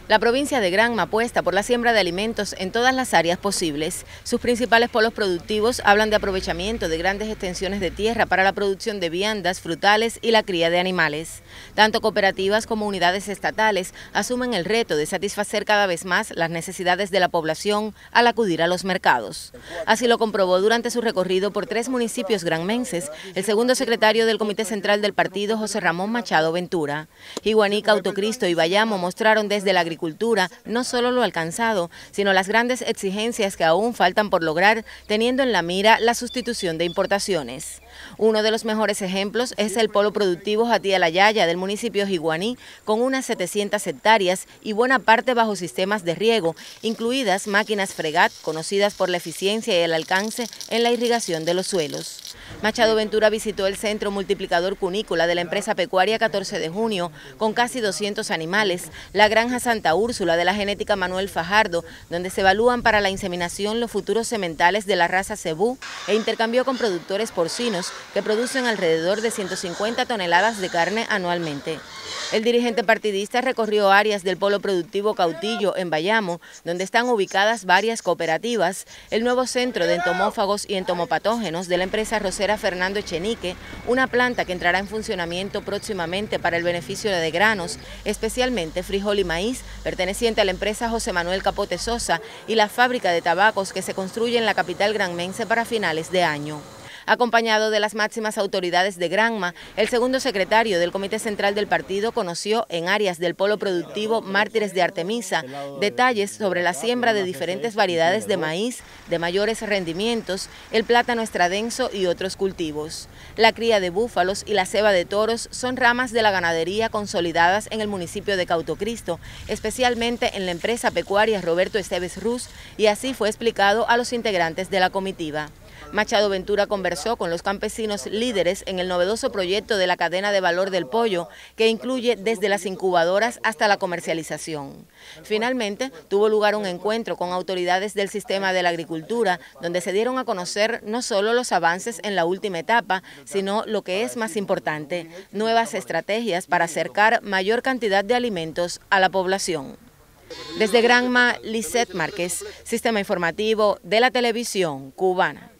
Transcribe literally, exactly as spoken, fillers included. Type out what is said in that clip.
La provincia de Granma apuesta por la siembra de alimentos en todas las áreas posibles. Sus principales polos productivos hablan de aprovechamiento de grandes extensiones de tierra para la producción de viandas, frutales y la cría de animales. Tanto cooperativas como unidades estatales asumen el reto de satisfacer cada vez más las necesidades de la población al acudir a los mercados. Así lo comprobó durante su recorrido por tres municipios granmenses el segundo secretario del Comité Central del Partido, José Ramón Machado Ventura. Jiguaní, Cautocristo y Bayamo mostraron desde la agricultura no solo lo alcanzado, sino las grandes exigencias que aún faltan por lograr, teniendo en la mira la sustitución de importaciones. Uno de los mejores ejemplos es el polo productivo Jatía La Yaya del municipio Jiguaní, con unas setecientas hectáreas y buena parte bajo sistemas de riego, incluidas máquinas fregat, conocidas por la eficiencia y el alcance en la irrigación de los suelos. Machado Ventura visitó el centro multiplicador cunícola de la empresa pecuaria catorce de junio, con casi doscientos animales, la granja Santa Úrsula de la genética Manuel Fajardo, donde se evalúan para la inseminación los futuros sementales de la raza cebú, e intercambió con productores porcinos que producen alrededor de ciento cincuenta toneladas de carne anualmente. El dirigente partidista recorrió áreas del polo productivo Cautillo en Bayamo, donde están ubicadas varias cooperativas, el nuevo centro de entomófagos y entomopatógenos de la empresa rosera Fernando Echenique, una planta que entrará en funcionamiento próximamente para el beneficio de granos, especialmente frijol y maíz, perteneciente a la empresa José Manuel Capote Sosa, y la fábrica de tabacos que se construye en la capital granmense para finales de año. Acompañado de las máximas autoridades de Granma, el segundo secretario del Comité Central del Partido conoció en áreas del polo productivo Mártires de Artemisa detalles sobre la siembra de diferentes variedades de maíz de mayores rendimientos, el plátano estradenso y otros cultivos. La cría de búfalos y la ceba de toros son ramas de la ganadería consolidadas en el municipio de Cautocristo, especialmente en la empresa pecuaria Roberto Esteves Ruz, y así fue explicado a los integrantes de la comitiva. Machado Ventura conversó con los campesinos líderes en el novedoso proyecto de la cadena de valor del pollo, que incluye desde las incubadoras hasta la comercialización. Finalmente, tuvo lugar un encuentro con autoridades del sistema de la agricultura, donde se dieron a conocer no solo los avances en la última etapa, sino lo que es más importante, nuevas estrategias para acercar mayor cantidad de alimentos a la población. Desde Granma, Lisette Márquez, Sistema Informativo de la Televisión Cubana.